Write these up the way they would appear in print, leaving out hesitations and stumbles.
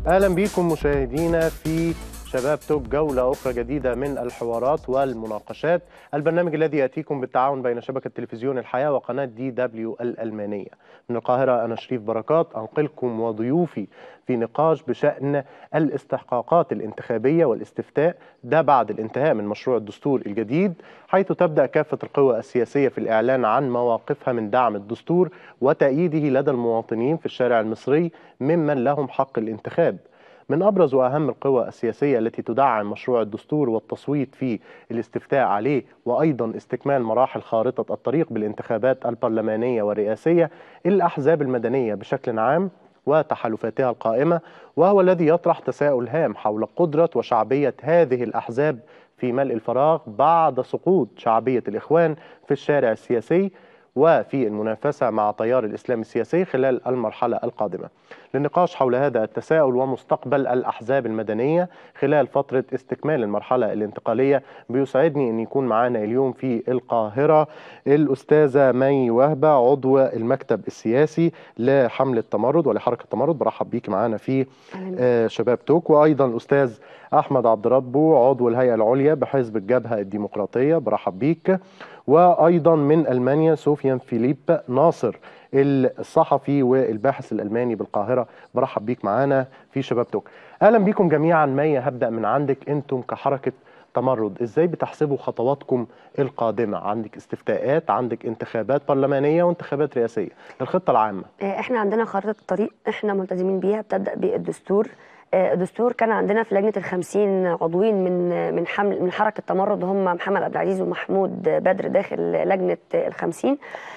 أهلا بكم مشاهدينا في شباب توك، جولة أخرى جديدة من الحوارات والمناقشات، البرنامج الذي يأتيكم بالتعاون بين شبكة تلفزيون الحياة وقناة DW الألمانية. من القاهرة أنا شريف بركات أنقلكم وضيوفي في نقاش بشأن الاستحقاقات الانتخابية والاستفتاء، ده بعد الانتهاء من مشروع الدستور الجديد، حيث تبدأ كافة القوى السياسية في الإعلان عن مواقفها من دعم الدستور وتأييده لدى المواطنين في الشارع المصري ممن لهم حق الانتخاب. من أبرز وأهم القوى السياسية التي تدعم مشروع الدستور والتصويت في الاستفتاء عليه، وأيضا استكمال مراحل خارطة الطريق بالانتخابات البرلمانية والرئاسية، الأحزاب المدنية بشكل عام وتحالفاتها القائمة، وهو الذي يطرح تساؤل هام حول قدرة وشعبية هذه الأحزاب في ملء الفراغ بعد سقوط شعبية الإخوان في الشارع السياسي وفي المنافسة مع تيار الإسلام السياسي خلال المرحلة القادمة. للنقاش حول هذا التساؤل ومستقبل الأحزاب المدنية خلال فترة استكمال المرحلة الانتقالية، بيسعدني أن يكون معنا اليوم في القاهرة الأستاذة مي وهبة، عضو المكتب السياسي لحملة تمرد ولحركة تمرد. برحب بيك معنا في شباب توك. وأيضا الأستاذ أحمد عبد ربه، عضو الهيئة العليا بحزب الجبهة الديمقراطية. برحب بيك. وأيضا من ألمانيا سوفيان فيليب ناصر، الصحفي والباحث الألماني بالقاهرة. برحب بيك معانا في شباب توك. أهلا بيكم جميعا. مي، هبدأ من عندك. أنتم كحركة تمرد إزاي بتحسبوا خطواتكم القادمة؟ عندك استفتاءات، عندك انتخابات برلمانية وانتخابات رئاسية، الخطة العامة. احنا عندنا خارطة الطريق احنا ملتزمين بيها، بتبدأ بالدستور. الدستور كان عندنا في لجنة ال50 عضوين من حركة تمرد، هم محمد عبد العزيز ومحمود بدر داخل لجنة ال50.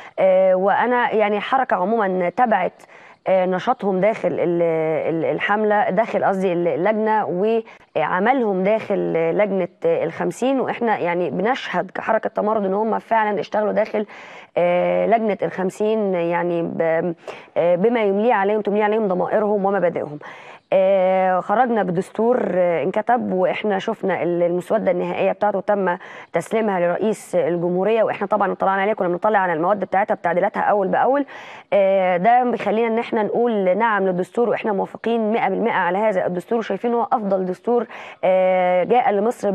وأنا يعني حركة عموما تبعت نشاطهم داخل الحملة، داخل قصدي اللجنة، وعملهم داخل لجنة ال50. واحنا يعني بنشهد كحركة تمرد ان هم فعلا اشتغلوا داخل لجنة ال50 يعني بما تملي عليهم ضمائرهم ومبادئهم. خرجنا بدستور انكتب، واحنا شفنا المسوده النهائيه بتاعته تم تسليمها لرئيس الجمهوريه، واحنا طبعا اطلعنا عليه، كنا بنطلع على المواد بتاعتها بتعديلاتها اول باول. ده بيخلينا ان احنا نقول نعم للدستور، واحنا موافقين 100% على هذا الدستور، وشايفين هو افضل دستور جاء لمصر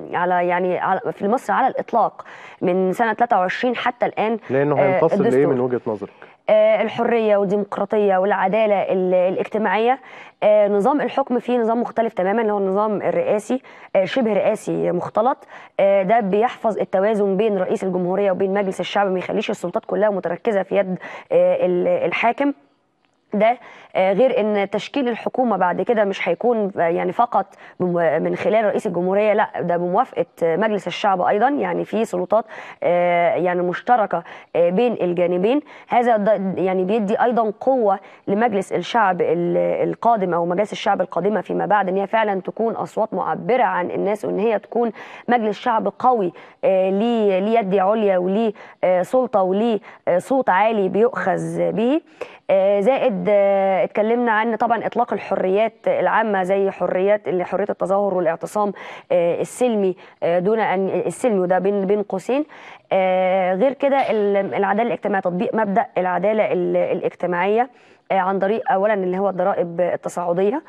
في مصر على الاطلاق من سنه 23 حتى الان. لانه هينتصر لايه من وجهه نظرك؟ الحرية والديمقراطية والعدالة الاجتماعية. نظام الحكم فيه نظام مختلف تماما، اللي هو النظام الرئاسي، شبه رئاسي مختلط. ده بيحفظ التوازن بين رئيس الجمهورية وبين مجلس الشعب، ما يخليش السلطات كلها متركزة في يد الحاكم. ده غير ان تشكيل الحكومه بعد كده مش هيكون يعني فقط من خلال رئيس الجمهوريه، لا ده بموافقه مجلس الشعب ايضا، يعني في سلطات يعني مشتركه بين الجانبين. هذا يعني بيدي ايضا قوه لمجلس الشعب القادم او مجالس الشعب القادمه فيما بعد، ان هي فعلا تكون اصوات معبره عن الناس، وان هي تكون مجلس شعب قوي ليه يد عليا وليه سلطه وليه صوت عالي بيؤخذ به. زائد اتكلمنا عن طبعا اطلاق الحريات العامه، زي حريه التظاهر والاعتصام السلمي، دون ان السلمي، وده بين قوسين. غير كده العداله الاجتماعيه، تطبيق مبدا العداله الاجتماعيه عن طريق اولا اللي هو الضرائب التصاعديه.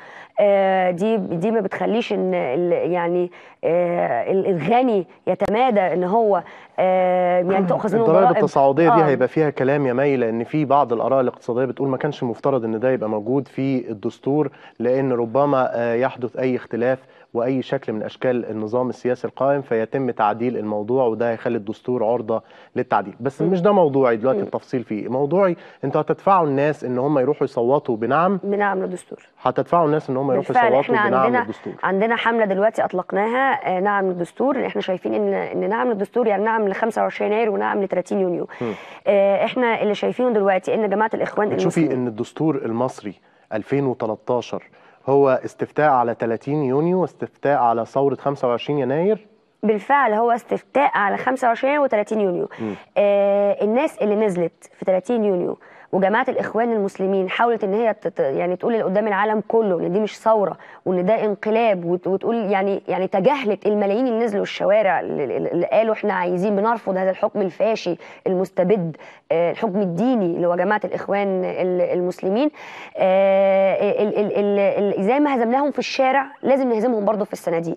دي ما بتخليش ان يعني الغني يتمادى ان هو يعني تؤخذ منه الضرائب التصاعديه دي هيبقى فيها كلام يا مي، لان في بعض الاراء الاقتصاديه بتقول ما كانش مفترض ان ده يبقى موجود في الدستور، لان ربما يحدث اي اختلاف واي شكل من اشكال النظام السياسي القائم فيتم تعديل الموضوع، وده هيخلي الدستور عرضه للتعديل. بس مش ده موضوعي دلوقتي التفصيل فيه. موضوعي انتوا هتدفعوا الناس ان هم يروحوا يصوتوا بنعم للدستور. هتدفعوا الناس ان هم يروحوا يصوتوا بنعم للدستور. عندنا حمله دلوقتي اطلقناها نعم للدستور، اللي احنا شايفين ان نعم للدستور يعني نعم ل 25 يناير ونعم ل 30 يونيو. احنا اللي شايفينه دلوقتي ان جماعه الاخوان بتشوفي ان الدستور المصري 2013 هو استفتاء على 30 يونيو واستفتاء على ثوره 25 يناير؟ بالفعل هو استفتاء على 25 يناير و30 يونيو. الناس اللي نزلت في 30 يونيو وجماعه الاخوان المسلمين حاولت ان هي يعني تقول قدام العالم كله ان دي مش ثوره وان ده انقلاب، وتقول يعني تجاهلت الملايين اللي نزلوا الشوارع اللي قالوا احنا عايزين بنرفض هذا الحكم الفاشي المستبد، الحكم الديني اللي هو جماعه الاخوان المسلمين. زي ما هزمناهم في الشارع لازم نهزمهم برضه في الصناديق.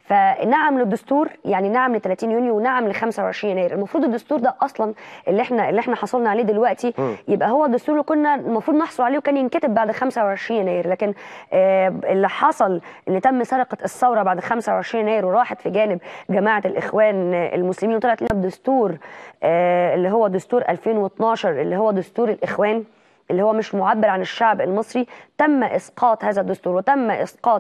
فنعم للدستور، يعني نعم ل 30 يونيو ونعم ل 25 يناير. المفروض الدستور ده اصلا اللي احنا حصلنا عليه دلوقتي يبقى هو الدستور اللي كنا المفروض نحصل عليه وكان ينكتب بعد 25 يناير، لكن اللي حصل ان تم سرقه الثوره بعد 25 يناير وراحت في جانب جماعه الاخوان المسلمين وطلعت لنا بدستور اللي هو دستور 2012 اللي هو دستور الاخوان اللي هو مش معبر عن الشعب المصري. تم اسقاط هذا الدستور وتم اسقاط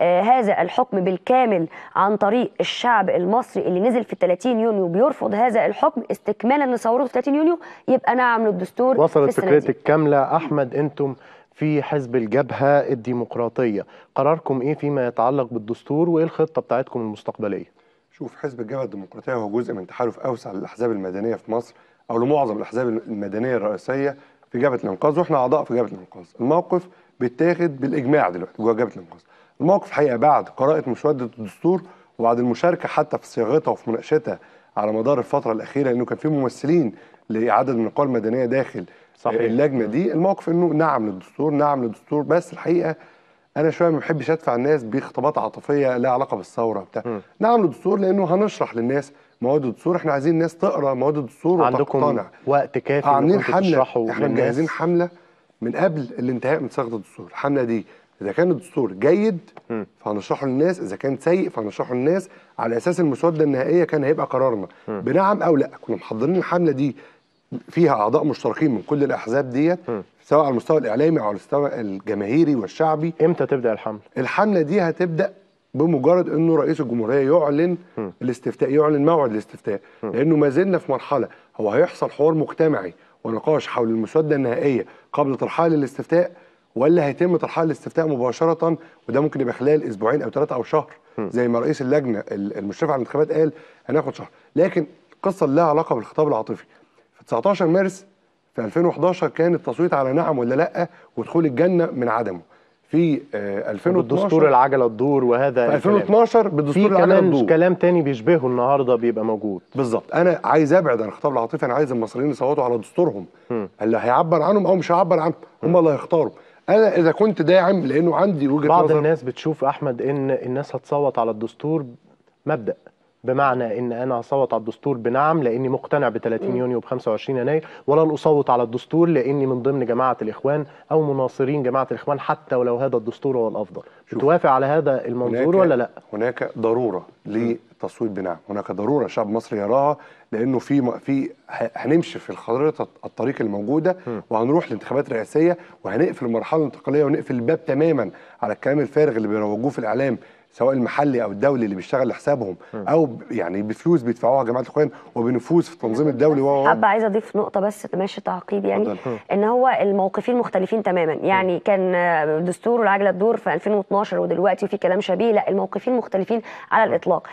هذا الحكم بالكامل عن طريق الشعب المصري اللي نزل في 30 يونيو بيرفض هذا الحكم استكمالا لثورته في 30 يونيو. يبقى نعم للدستور. وصلت فكرتك كامله. احمد، انتم في حزب الجبهه الديمقراطيه، قراركم ايه فيما يتعلق بالدستور وايه الخطه بتاعتكم المستقبليه؟ شوف، حزب الجبهه الديمقراطيه هو جزء من تحالف اوسع للاحزاب المدنيه في مصر، او لمعظم الاحزاب المدنيه الرئيسيه في جبهه الانقاذ، واحنا اعضاء في جبهه الانقاذ. الموقف بيتاخد بالاجماع دلوقتي جوه جبهه الانقاذ. الموقف الحقيقه بعد قراءه مسوده الدستور وبعد المشاركه حتى في صياغتها وفي مناقشتها على مدار الفتره الاخيره، لانه كان في ممثلين لعدد من القوى المدنيه داخل صحيح اللجنه دي. الموقف انه نعم للدستور، نعم للدستور، بس الحقيقه انا شويه ما بحبش ادفع الناس بخطابات عاطفيه لها علاقه بالثوره بتاع. نعم للدستور لانه هنشرح للناس مواد الدستور، احنا عايزين الناس تقرا مواد الدستور وتقتنع. عندكم وقت كافي عاملين حمله، تشرحوا احنا مجهزين حمله من قبل الانتهاء من صياغه الدستور. الحمله دي اذا كان الدستور جيد فهنشرحه للناس، اذا كان سيء فهنشرحه للناس، على اساس المسوده النهائيه كان هيبقى قرارنا بنعم او لا. كنا محضرين الحمله دي فيها اعضاء مشتركين من كل الاحزاب ديت، سواء على المستوى الاعلامي او على المستوى الجماهيري والشعبي. امتى تبدا الحمله؟ الحمله دي هتبدا بمجرد انه رئيس الجمهوريه يعلن الاستفتاء، يعلن موعد الاستفتاء، لانه ما زلنا في مرحله هو هيحصل حوار مجتمعي ونقاش حول المسوده النهائيه قبل طرحها للاستفتاء، ولا هيتم طرحها للاستفتاء مباشره، وده ممكن يبقى خلال اسبوعين او 3 او شهر زي ما رئيس اللجنه المشرفه على الانتخابات قال هناخد شهر. لكن القصه اللي لها علاقه بالخطاب العاطفي، في 19 مارس في 2011 كان التصويت على نعم ولا لا ودخول الجنه من عدمه. في 2012 بالدستور العجله تدور، وهذا في 2012 بالدستور العجله تدور. في كلام تاني بيشبهه النهارده بيبقى موجود. بالظبط. انا عايز ابعد عن الخطاب العاطفي، انا عايز المصريين يصوتوا على دستورهم اللي هيعبر عنهم او مش هيعبر عنهم، هم اللي هيختاروا. انا اذا كنت داعم لانه عندي وجهه بعض نظر. الناس بتشوف احمد ان الناس هتصوت على الدستور مبدأ، بمعنى ان انا اصوت على الدستور بنعم لاني مقتنع ب 30 يونيو ب 25 يناير، ولن اصوت على الدستور لاني من ضمن جماعه الاخوان او مناصرين جماعه الاخوان حتى ولو هذا الدستور هو الافضل. توافق على هذا المنظور ولا لا؟ هناك ضروره للتصويت بنعم، هناك ضروره الشعب المصري يراها، لانه في هنمشي في الخريطه الطريق الموجوده وهنروح لانتخابات رئاسيه وهنقفل المرحله الانتقاليه ونقفل الباب تماما على الكلام الفارغ اللي بيروجوه في الاعلام سواء المحلي او الدولي اللي بيشتغل لحسابهم او يعني بفلوس بيدفعوها جماعه الاخوان وبنفوذ في التنظيم الدولي. حابه عايزه اضيف نقطه بس ماشي تعقيب، يعني ان هو الموقفين مختلفين تماما. يعني كان دستور العجله تدور في 2012 ودلوقتي في كلام شبيه، لا الموقفين مختلفين على الاطلاق.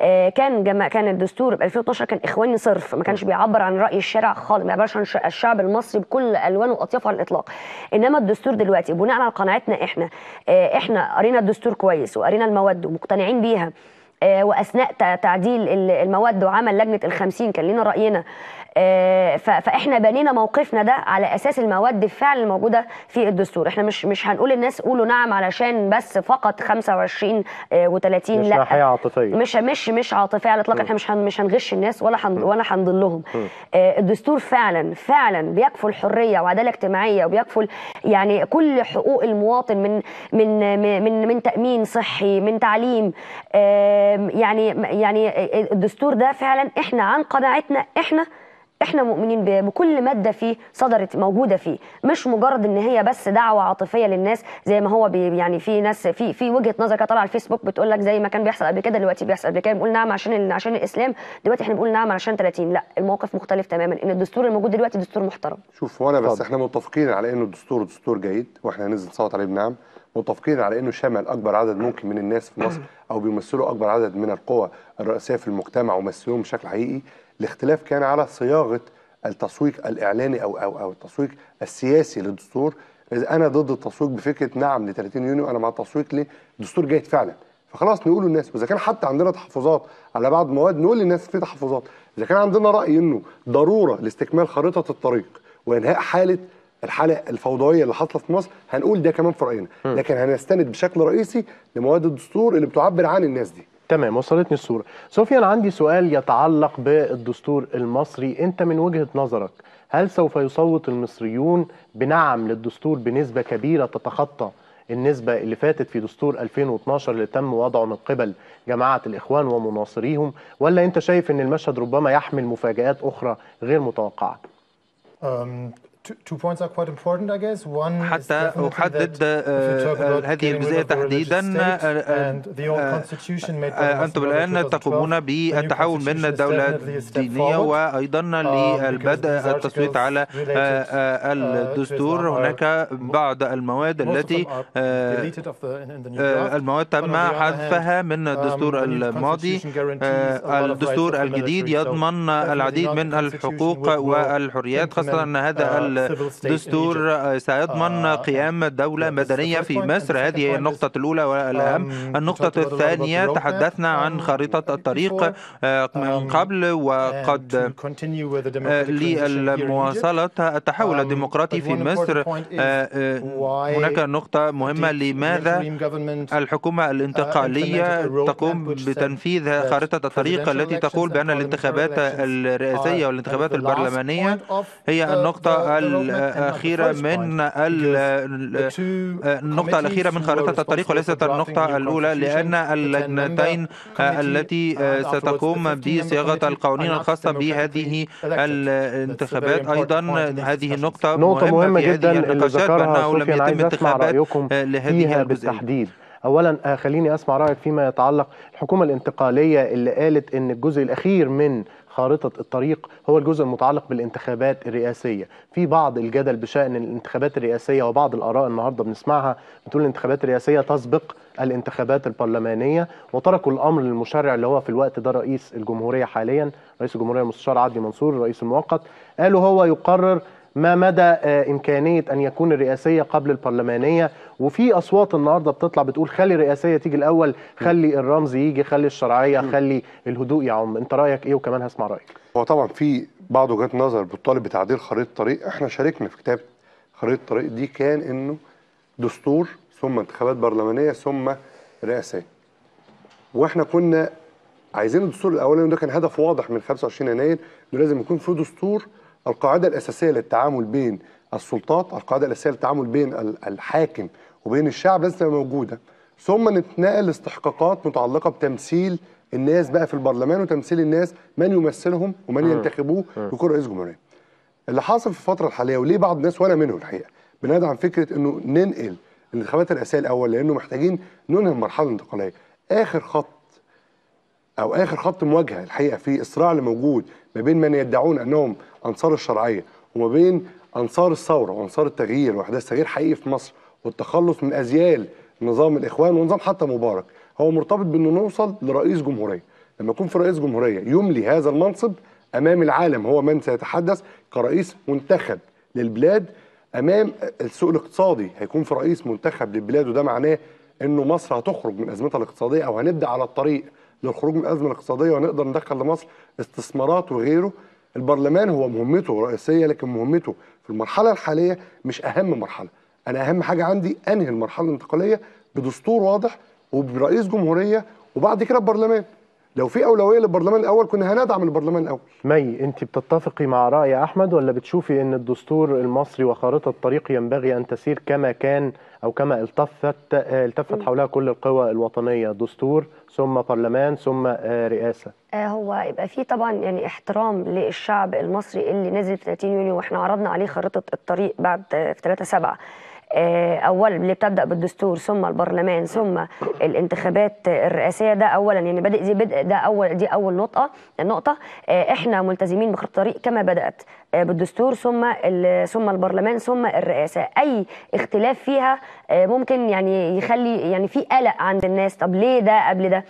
كان الدستور ب 2012 كان اخواني صرف، ما كانش بيعبر عن راي الشارع خالص، ما بيعبرش عن الشعب المصري بكل الوانه واطيافه على الاطلاق. انما الدستور دلوقتي بناء على قناعتنا احنا قرينا الدستور كويس وقرينا المواد ومقتنعين بيها، واثناء تعديل المواد وعمل لجنه ال50 كان لنا راينا، فاحنا بنينا موقفنا ده على اساس المواد فعلا الموجوده في الدستور. احنا مش هنقول للناس قولوا نعم علشان بس فقط 25 و30، مش لا ناحيه عاطفيه، مش عاطفيه على الاطلاق. احنا مش هنغش الناس ولا هنضلهم. الدستور فعلا بيكفل حريه وعداله اجتماعيه وبيكفل يعني كل حقوق المواطن من تامين صحي، من تعليم. يعني الدستور ده فعلا احنا عن قناعتنا احنا مؤمنين بكل ماده فيه صدرت موجوده فيه، مش مجرد ان هي بس دعوه عاطفيه للناس زي ما هو يعني في ناس في وجهه نظر كده طالعه على الفيسبوك بتقول لك زي ما كان بيحصل قبل كده دلوقتي بيحصل قبل كده بنقول نعم عشان الاسلام، دلوقتي احنا بنقول نعم عشان 30. لا الموقف مختلف تماما، ان الدستور الموجود دلوقتي دستور محترم. شوف هو انا بس احنا متفقين على انه الدستور دستور جيد واحنا هننزل نصوت عليه بنعم، متفقين على انه شمل اكبر عدد ممكن من الناس في مصر او بيمثلوا اكبر عدد من القوى الرئيسيه في المجتمع ومثلوهم بشكل حقيقي. الاختلاف كان على صياغه التسويق الاعلاني او التسويق السياسي للدستور. اذا انا ضد التسويق بفكره نعم ل 30 يونيو، انا مع التسويق لدستور جيد فعلا، فخلاص نقول للناس. واذا كان حتى عندنا تحفظات على بعض المواد نقول للناس في تحفظات. اذا كان عندنا راي انه ضروره لاستكمال خريطه الطريق وانهاء الحاله الفوضويه اللي حاصله في مصر، هنقول ده كمان في راينا، لكن هنستند بشكل رئيسي لمواد الدستور اللي بتعبر عن الناس دي. تمام، وصلتني الصوره. سفيان، عندي سؤال يتعلق بالدستور المصري. انت من وجهه نظرك هل سوف يصوت المصريون بنعم للدستور بنسبه كبيره تتخطى النسبة اللي فاتت في دستور 2012 اللي تم وضعه من قبل جماعة الإخوان ومناصريهم، ولا أنت شايف أن المشهد ربما يحمل مفاجآت أخرى غير متوقعة؟ Two points are quite important, I guess. One حتى أحدد هذه الجزئية تحديدا. أنتم الآن تقومون بالتحول من الدولة الدينية وأيضا للبدء التصويت على الدستور. هناك بعض المواد التي تم حذفها من الدستور الماضي. الدستور الجديد يضمن العديد من الحقوق والحريات، خاصة أن هذا الدستور سيضمن قيام دولة مدنية في مصر. هذه هي النقطة الأولى والأهم. النقطة الثانية، تحدثنا عن خريطة الطريق من قبل، وقد لمواصلة التحول الديمقراطي في مصر هناك نقطة مهمة. لماذا الحكومة الانتقالية تقوم بتنفيذ خريطة الطريق التي تقول بأن الانتخابات الرئاسية والانتخابات البرلمانية هي النقطة الأخيرة من خريطة الطريق وليست النقطة الأولى، لأن اللجنتين التي ستقوم بصياغة القوانين الخاصة بهذه الانتخابات أيضا هذه النقطة مهمة جدا اللي ذكرها سفيان. عايز أسمع رأيكم فيها بالتحديد. أولا خليني أسمع رأيك فيما يتعلق الحكومة الانتقالية اللي قالت أن الجزء الأخير من خارطة الطريق هو الجزء المتعلق بالانتخابات الرئاسية. في بعض الجدل بشأن الانتخابات الرئاسية وبعض الآراء النهاردة بنسمعها بتقول الانتخابات الرئاسية تسبق الانتخابات البرلمانية، وتركوا الأمر للمشرع اللي هو في الوقت ده رئيس الجمهورية حاليا، رئيس الجمهورية المستشار عدلي منصور الرئيس المؤقت. قالوا هو يقرر ما مدى إمكانية أن يكون الرئاسية قبل البرلمانية. وفي أصوات النهاردة بتطلع بتقول خلي الرئاسية تيجي الأول، خلي الرمز يجي، خلي الشرعية، خلي الهدوء يعم. أنت رأيك إيه؟ وكمان هسمع رأيك. هو طبعا في بعض وجهات نظر بتطالب بتعديل خريطة الطريق. احنا شاركنا في كتاب خريطة الطريق دي، كان إنه دستور ثم انتخابات برلمانية ثم رئاسية. واحنا كنا عايزين الدستور الأولاني ده كان هدف واضح من 25 يناير إنه لازم يكون في دستور القاعدة الأساسية للتعامل بين السلطات، القاعدة الأساسية للتعامل بين الحاكم وبين الشعب لازم تبقى موجودة، ثم نتنقل لاستحقاقات متعلقة بتمثيل الناس بقى في البرلمان وتمثيل الناس من يمثلهم ومن ينتخبوه يكون رئيس جمهورية. اللي حاصل في الفترة الحالية وليه بعض الناس وأنا منهم الحقيقة بندعم فكرة إنه ننقل الانتخابات الرئاسية الأول، لأنه محتاجين ننهي المرحلة الانتقالية. آخر خط مواجهة الحقيقة في الصراع اللي موجود ما بين من يدعون أنهم أنصار الشرعية وما بين أنصار الثورة وأنصار التغيير وإحداث تغيير حقيقي في مصر والتخلص من أزيال نظام الإخوان ونظام حتى مبارك، هو مرتبط بأنه نوصل لرئيس جمهورية. لما يكون في رئيس جمهورية يملي هذا المنصب أمام العالم، هو من سيتحدث كرئيس منتخب للبلاد أمام السوق الاقتصادي، هيكون في رئيس منتخب للبلاد، وده معناه أنه مصر هتخرج من أزمتها الاقتصادية أو هنبدأ على الطريق للخروج من الأزمة الاقتصادية ونقدر ندخل لمصر استثمارات وغيره. البرلمان هو مهمته رئيسية، لكن مهمته في المرحلة الحالية مش أهم مرحلة. أنا أهم حاجة عندي أنهي المرحلة الانتقالية بدستور واضح وبرئيس جمهورية وبعد كده البرلمان. لو في أولوية للبرلمان الأول كنا هندعم البرلمان الأول. مي، أنت بتتفقي مع رأي أحمد ولا بتشوفي أن الدستور المصري وخارطة الطريق ينبغي أن تسير كما كان أو كما التفت حولها كل القوى الوطنية، دستور ثم برلمان ثم رئاسة؟ هو يبقى فيه طبعا يعني احترام للشعب المصري اللي نزل في 30 يونيو واحنا عرضنا عليه خريطة الطريق بعد في 3/7. أولا اللي بتبدأ بالدستور ثم البرلمان ثم الانتخابات الرئاسية، ده أولا يعني دي أول نقطة. إحنا ملتزمين بخط الطريق كما بدأت بالدستور ثم البرلمان ثم الرئاسة. أي اختلاف فيها ممكن يعني يخلي يعني في قلق عند الناس، طب ليه ده قبل ده؟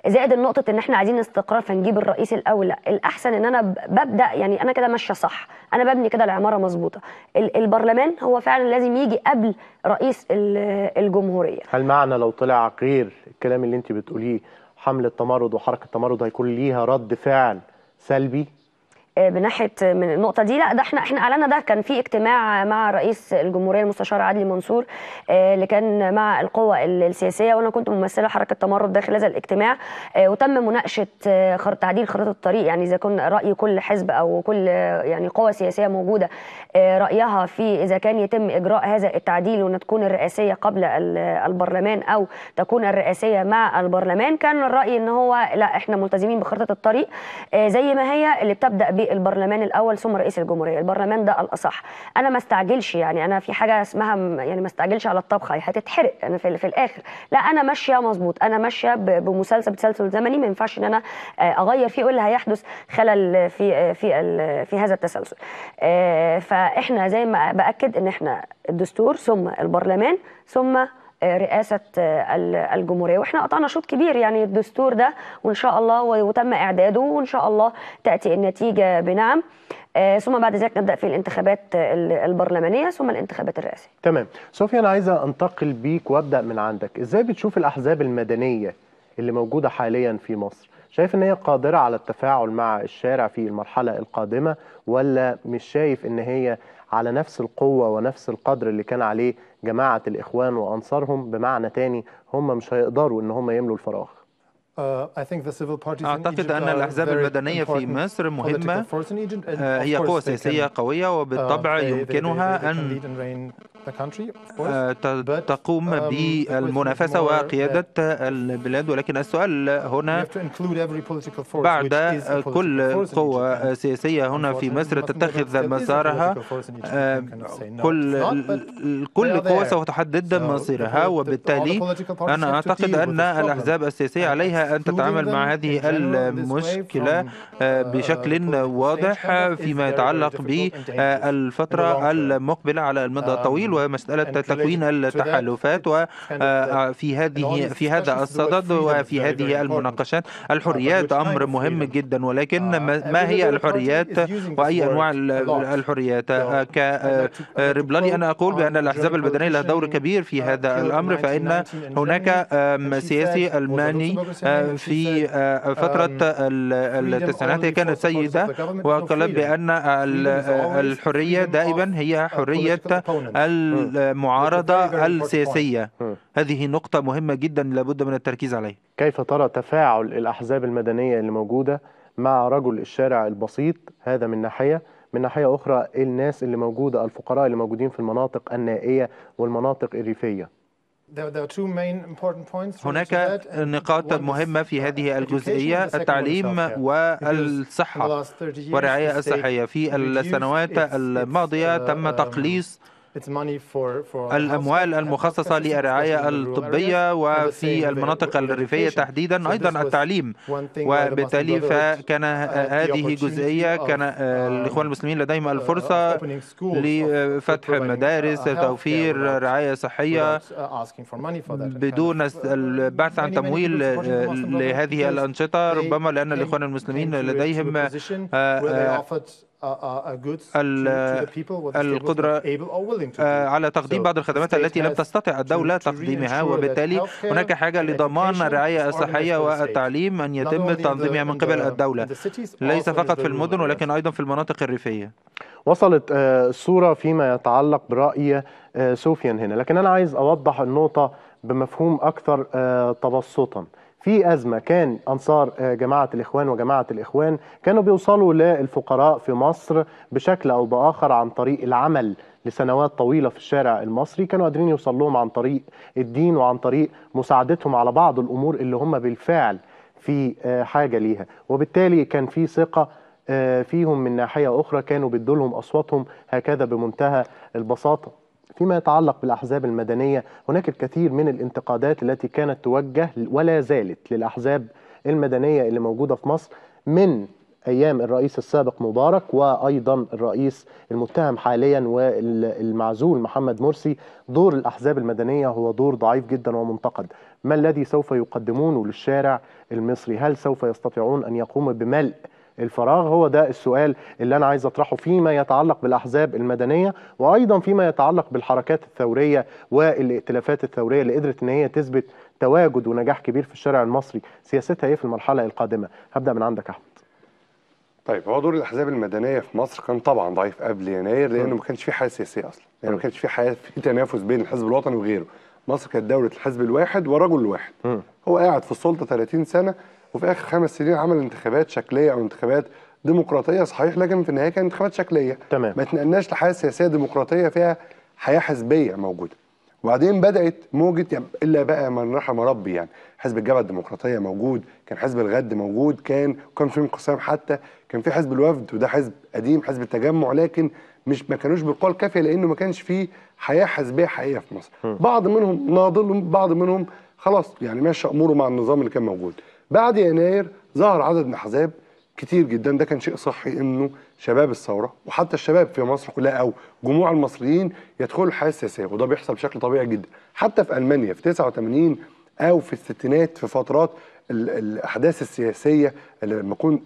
زائد النقطه ان احنا عايزين استقرار فنجيب الرئيس الاول. لا، الاحسن ان انا ببدا، يعني انا كده ماشيه صح، انا ببني كده العماره مظبوطه. البرلمان هو فعلا لازم يجي قبل رئيس الجمهوريه. هل معنى لو طلع غير الكلام اللي انت بتقوليه حمله تمرد وحركه تمرد هيكون ليها رد فعل سلبي؟ بناحيه من النقطه دي لا، ده احنا اعلنا ده. كان في اجتماع مع رئيس الجمهوريه المستشار عدلي منصور اللي كان مع القوى السياسيه، وانا كنت ممثله حركه تمرد داخل هذا الاجتماع، وتم مناقشه تعديل خريطه الطريق. يعني اذا كان راي كل حزب او كل يعني قوى سياسيه موجوده رايها في اذا كان يتم اجراء هذا التعديل وان تكون الرئاسيه قبل البرلمان او تكون الرئاسيه مع البرلمان، كان الراي ان هو لا، احنا ملتزمين بخريطه الطريق زي ما هي اللي بتبدا البرلمان الاول ثم رئيس الجمهوريه. البرلمان ده الاصح. انا ما استعجلش، يعني انا في حاجه اسمها يعني ما استعجلش على الطبخه، هتتحرق انا في الاخر. لا، انا ماشيه مظبوط، انا ماشيه بتسلسل زمني ما ينفعش ان انا اغير فيه ولا هيحدث خلل في هذا التسلسل. فاحنا زي ما باكد ان احنا الدستور ثم البرلمان ثم رئاسة الجمهورية، واحنا قطعنا شوط كبير يعني الدستور ده، وان شاء الله وتم اعداده، وان شاء الله تأتي النتيجة بنعم، ثم بعد ذلك نبدأ في الانتخابات البرلمانية ثم الانتخابات الرئاسية. تمام. صوفيا، انا عايزة انتقل بيك وابدأ من عندك. ازاي بتشوف الاحزاب المدنية اللي موجودة حاليا في مصر؟ شايف ان هي قادرة على التفاعل مع الشارع في المرحلة القادمة، ولا مش شايف ان هي على نفس القوة ونفس القدر اللي كان عليه جماعة الإخوان وأنصارهم؟ بمعنى تاني، هم مش هيقدروا إن هم يملوا الفراغ. أعتقد أن الأحزاب المدنية في مصر مهمة، هي قوة سياسية قوية وبالطبع يمكنها أن تقوم بالمنافسة وقيادة البلاد، ولكن السؤال هنا بعد كل قوة سياسية هنا في مصر تتخذ مسارها، كل قوة سوف تحدد مصيرها، وبالتالي أنا أعتقد أن الأحزاب السياسية عليها أن تتعامل مع هذه المشكلة بشكل واضح فيما يتعلق بالفترة المقبلة على المدى الطويل، ومسألة تكوين التحالفات. وفي هذا الصدد وفي هذه المناقشات الحريات أمر مهم جدا، ولكن ما هي الحريات وأي أنواع الحريات؟ كربلاني أنا أقول بأن الأحزاب المدنية لها دور كبير في هذا الأمر، فإن هناك سياسي ألماني في فترة التسعينات كانت سيدة وقالت بأن الحرية دائما هي حرية المعارضة السياسية. هذه نقطة مهمة جدا لابد من التركيز عليها. كيف ترى تفاعل الأحزاب المدنية اللي موجودة مع رجل الشارع البسيط؟ هذا من ناحية. من ناحية أخرى الناس اللي موجودة، الفقراء اللي موجودين في المناطق النائية والمناطق الريفية. هناك نقاط مهمة في هذه الجزئية: التعليم والصحة والرعاية الصحية. في السنوات الماضية تم تقليص الأموال المخصصة للرعاية الطبية وفي المناطق الريفية تحديدا، أيضا التعليم، وبالتالي فكان هذه جزئية كان الإخوان المسلمين لديهم الفرصة لفتح مدارس، توفير رعاية صحية بدون البحث عن تمويل لهذه الأنشطة، ربما لأن الإخوان المسلمين لديهم القدرة على تقديم بعض الخدمات التي لم تستطع الدولة تقديمها، وبالتالي هناك حاجة لضمان الرعاية الصحية والتعليم أن يتم تنظيمها من قبل الدولة، ليس فقط في المدن ولكن أيضا في المناطق الريفية. وصلت الصورة فيما يتعلق برأي سوفيان هنا، لكن أنا عايز أوضح النقطة بمفهوم أكثر تبسطا. في أزمة كان أنصار جماعة الإخوان وجماعة الإخوان كانوا بيوصلوا للفقراء في مصر بشكل أو بآخر عن طريق العمل لسنوات طويلة في الشارع المصري، كانوا قادرين يوصل لهم عن طريق الدين وعن طريق مساعدتهم على بعض الأمور اللي هم بالفعل في حاجة ليها، وبالتالي كان في ثقة فيهم. من ناحية أخرى كانوا بيدوا لهم أصواتهم هكذا بمنتهى البساطة. فيما يتعلق بالأحزاب المدنية هناك الكثير من الانتقادات التي كانت توجه ولا زالت للأحزاب المدنية اللي موجودة في مصر من أيام الرئيس السابق مبارك وأيضا الرئيس المتهم حاليا والمعزول محمد مرسي، دور الأحزاب المدنية هو دور ضعيف جدا ومنتقد. ما الذي سوف يقدمونه للشارع المصري؟ هل سوف يستطيعون أن يقوموا بملء الفراغ؟ هو ده السؤال اللي أنا عايز أطرحه فيما يتعلق بالأحزاب المدنية، وأيضا فيما يتعلق بالحركات الثورية والائتلافات الثورية اللي قدرت أن هي تثبت تواجد ونجاح كبير في الشارع المصري. سياستها إيه في المرحلة القادمة؟ هبدأ من عندك أحمد. طيب، هو دور الأحزاب المدنية في مصر كان طبعا ضعيف قبل يناير، لأنه ما كانش في حياة سياسية أصلا، يعني ما كانش في تنافس بين الحزب الوطني وغيره. مصر كانت دولة الحزب الواحد ورجل الواحد. هو قاعد في السلطة 30 سنة، وفي آخر 5 سنين عمل انتخابات شكلية أو انتخابات ديمقراطية صحيح، لكن في النهاية كانت انتخابات شكلية. تمام. ما اتنقلناش لحياة سياسية ديمقراطية فيها حياة حزبية موجودة. وبعدين بدأت موجة، يعني إلا بقى من رحم ربي، يعني حزب الجبهة الديمقراطية موجود، كان حزب الغد موجود، كان في انقسام، حتى كان في حزب الوفد وده حزب قديم، حزب التجمع، لكن ما كانوش بالقوة الكافية لأنه ما كانش فيه حياة حزبية حقيقية في مصر. بعض منهم ناضل، بعض منهم خلاص يعني ماشي أموره مع النظام اللي كان موجود. بعد يناير ظهر عدد من الأحزاب كتير جدا، ده كان شيء صحي انه شباب الثوره وحتى الشباب في مصر كلها او جموع المصريين يدخلوا الحياه السياسيه، وده بيحصل بشكل طبيعي جدا. حتى في المانيا في 89 او في الستينات، في فترات الاحداث السياسيه اللي لما يكون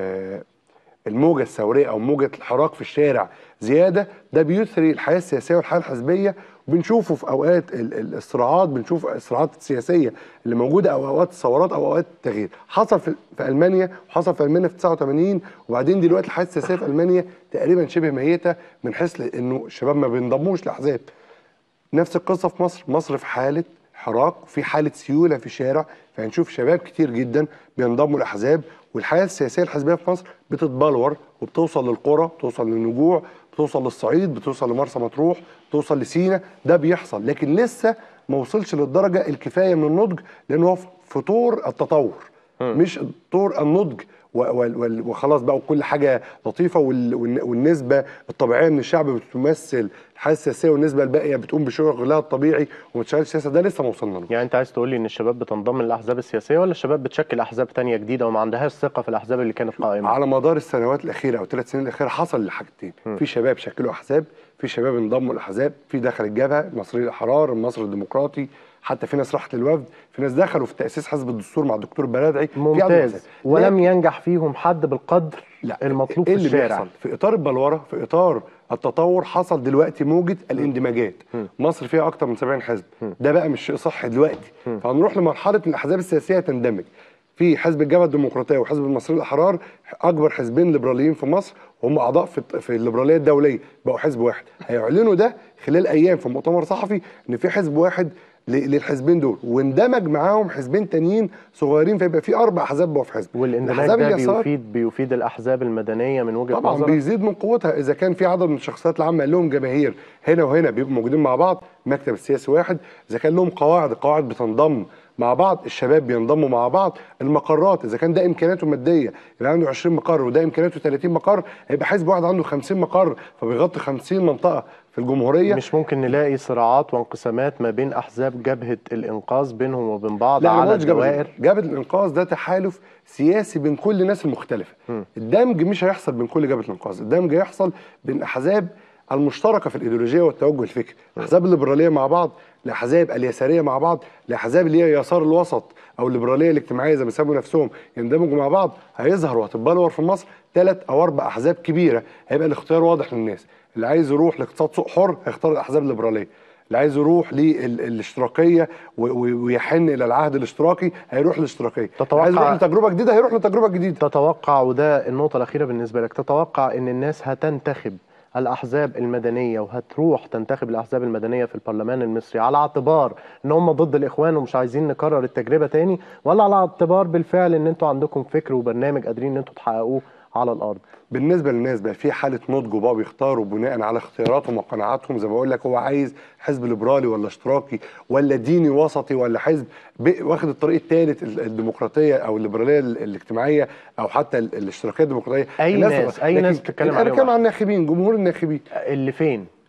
الموجه الثوريه او موجه الحراك في الشارع زياده، ده بيثري الحياه السياسيه والحياه الحزبيه. وبنشوفه في اوقات الصراعات، بنشوف الصراعات السياسيه اللي موجوده او اوقات الثورات او اوقات التغيير. حصل في المانيا، وحصل في المانيا في 89، وبعدين دلوقتي الحياه السياسيه في المانيا تقريبا شبه ميته من حيث انه الشباب ما بينضموش لاحزاب. نفس القصه في مصر. مصر في حاله حراك، في حاله سيوله في الشارع، فهنشوف شباب كتير جدا بينضموا لاحزاب، والحياه السياسيه الحزبيه في مصر بتتبلور وبتوصل للقرى، بتوصل للنجوع، بتوصل للصعيد، بتوصل لمرسى مطروح، بتوصل لسينا. ده بيحصل، لكن لسه ما وصلش للدرجه الكفايه من النضج، لانه هو في طور التطور مش طور النضج وخلاص بقى وكل حاجه لطيفه والنسبه الطبيعيه من الشعب بتمثل الحياه السياسيه، والنسبه الباقيه بتقوم بشغلها الطبيعي وما بتشتغلش سياسه. ده لسه ما وصلنا له. يعني انت عايز تقول لي ان الشباب بتنضم للاحزاب السياسيه، ولا الشباب بتشكل احزاب ثانيه جديده وما عندهاش ثقه في الاحزاب اللي كانت قائمه؟ على مدار السنوات الاخيره او 3 سنين الاخيره حصل الحاجتين. في شباب شكلوا احزاب، في شباب انضموا لاحزاب، في داخل الجبهه المصري الاحرار، المصري الديمقراطي، حتى في ناس راحت للوفد، في ناس دخلوا في تاسيس حزب الدستور مع الدكتور البرادعي. ممتاز. ولم ينجح فيهم حد بالقدر المطلوب في الشارع. بيحصل في اطار البلوره، في اطار التطور، حصل دلوقتي موجه الاندماجات. مصر فيها اكتر من 70 حزب، ده بقى مش شيء صح دلوقتي. فهنروح لمرحله ان الاحزاب السياسيه تندمج. في حزب الجبهه الديمقراطيه وحزب المصري الاحرار، اكبر حزبين ليبراليين في مصر، وهم اعضاء في الليبراليه الدوليه، بقوا حزب واحد. هيعلنوا ده خلال ايام في مؤتمر صحفي ان في حزب واحد للحزبين دول، واندمج معاهم حزبين تانيين صغيرين، فيبقى في 4 احزاب بقوا في حزب. والاندماج ده بيفيد الاحزاب المدنيه من وجهه طبعا نظرك؟ بيزيد من قوتها. اذا كان في عدد من الشخصيات العامه لهم جماهير هنا وهنا بيبقوا موجودين مع بعض، مكتب السياسي واحد. اذا كان لهم قواعد بتنضم مع بعض، الشباب بينضموا مع بعض. المقرات، اذا كان ده امكانياته ماديه يبقى عنده 20 مقر وده امكانياته 30 مقر، هيبقى حزب واحد عنده 50 مقر، فبيغطي 50 منطقه في الجمهوريه. مش ممكن نلاقي صراعات وانقسامات ما بين احزاب جبهه الانقاذ بينهم وبين بعض لا، على الدوائر؟ جبهه الانقاذ ده تحالف سياسي بين كل الناس المختلفه. الدمج مش هيحصل بين كل جبهه الانقاذ، الدمج هيحصل بين الاحزاب المشتركه في الايديولوجيه والتوجه الفكري. الاحزاب الليبراليه مع بعض، الاحزاب اليساريه مع بعض، الاحزاب اللي هي يسار الوسط او الليبراليه الاجتماعيه زي ما بيسموا نفسهم، يندمجوا مع بعض. هيظهر وهتتبلور في مصر 3 أو 4 احزاب كبيره. هيبقى الاختيار واضح للناس. اللي عايز يروح لاقتصاد سوق حر هيختار الاحزاب الليبراليه، اللي عايز يروح للاشتراكيه ويحن الى العهد الاشتراكي هيروح للاشتراكيه، عايز يروح لتجربه جديده هيروح لتجربه جديده. تتوقع، وده النقطه الاخيره بالنسبه لك، تتوقع ان الناس هتنتخب الاحزاب المدنيه وهتروح تنتخب الاحزاب المدنيه في البرلمان المصري على اعتبار ان هم ضد الاخوان ومش عايزين نكرر التجربه تاني، ولا على اعتبار بالفعل ان انتوا عندكم فكر وبرنامج قادرين ان انتوا تحققوه على الارض؟ بالنسبه للناس بقى في حاله نضج، وبقوا بيختاروا بناء على اختياراتهم وقناعاتهم. زي ما بقول لك، هو عايز حزب ليبرالي ولا اشتراكي ولا ديني وسطي، ولا حزب واخد الطريق الثالث، الديمقراطيه او الليبراليه الاجتماعيه او حتى الاشتراكيه الديمقراطيه. اي ناس بتتكلم عليهم؟ انا بتكلم عن الناخبين، جمهور الناخبين اللي فين؟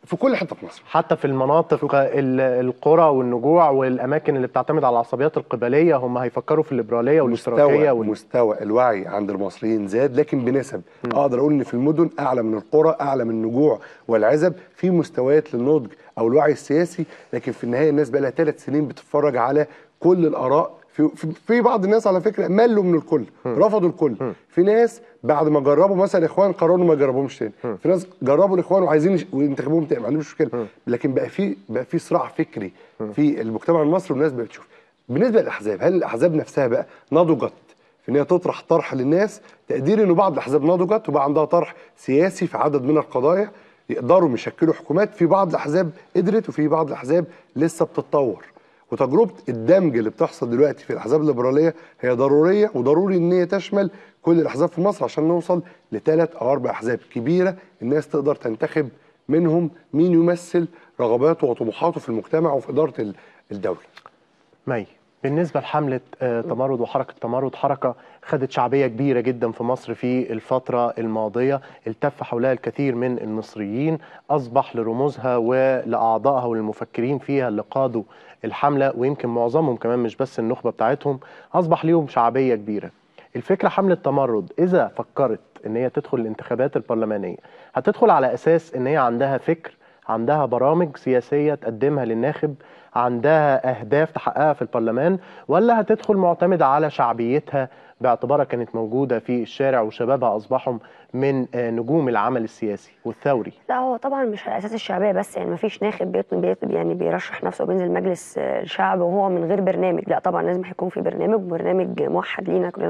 في كل حته في مصر، حتى في المناطق القرى والنجوع والاماكن اللي بتعتمد على العصبيات القبليه هم هيفكروا في الليبراليه والاشتراكيه. مستوى الوعي عند المصريين زاد، لكن بنسب. اقدر اقول ان في المدن اعلى من القرى، اعلى من النجوع والعزب، في مستويات للنضج او الوعي السياسي. لكن في النهايه الناس بقى لها 3 سنين بتتفرج على كل الاراء. في بعض الناس على فكره ملوا من الكل، رفضوا الكل. في ناس بعد ما جربوا مثلا الاخوان قرروا ما يجربوهمش تاني، في ناس جربوا الاخوان وعايزين وينتخبوهم تاني، ما عندهمش مشكله. لكن بقى في صراع فكري في المجتمع المصري، والناس بقت تشوف. بالنسبه للاحزاب، هل الاحزاب نفسها بقى نضجت في ان هي تطرح طرح للناس؟ تقديري انه بعض الاحزاب نضجت وبقى عندها طرح سياسي في عدد من القضايا يقدروا يشكلوا حكومات. في بعض الاحزاب قدرت، وفي بعض الاحزاب لسه بتتطور. وتجربه الدمج اللي بتحصل دلوقتي في الاحزاب الليبراليه هي ضروريه، وضروري ان هي تشمل كل الاحزاب في مصر عشان نوصل ل3 أو 4 احزاب كبيره الناس تقدر تنتخب منهم مين يمثل رغباته وطموحاته في المجتمع وفي اداره الدوله. بالنسبة لحملة تمرد وحركة تمرد، حركة خدت شعبية كبيرة جدا في مصر في الفترة الماضية، التف حولها الكثير من المصريين، أصبح لرموزها ولأعضائها والمفكرين فيها اللي قادوا الحملة، ويمكن معظمهم كمان مش بس النخبة بتاعتهم، أصبح ليهم شعبية كبيرة. الفكرة حملة تمرد إذا فكرت إن هي تدخل الانتخابات البرلمانية هتدخل على أساس إن هي عندها فكر، عندها برامج سياسية تقدمها للناخب، عندها أهداف تحققها في البرلمان، ولا هتدخل معتمدة على شعبيتها باعتبارها كانت موجودة في الشارع وشبابها أصبحوا من نجوم العمل السياسي والثوري؟ لا، هو طبعا مش على أساس الشعبية بس، يعني مفيش ناخب يعني بيرشح نفسه وبينزل مجلس الشعب وهو من غير برنامج. لا طبعا لازم هيكون في برنامج موحد لينا كلنا